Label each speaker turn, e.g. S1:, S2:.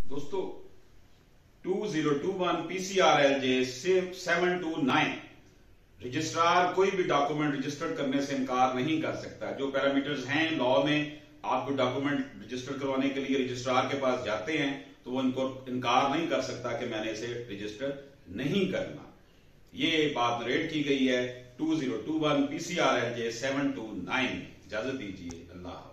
S1: दोस्तों 2021 PCRLJ 729 registrar कोई भी डॉक्यूमेंट रजिस्टर्ड करने से इनकार नहीं कर सकता। जो पैरामीटर्स हैं लॉ में, आपको डॉक्यूमेंट रजिस्टर करवाने के लिए रजिस्ट्रार के पास जाते हैं तो वो इनको इनकार नहीं कर सकता कि मैंने इसे रजिस्टर नहीं करना। ये बात नरेट की गई है 2021 PCRLJ 729। इजाजत दीजिए, अल्लाह।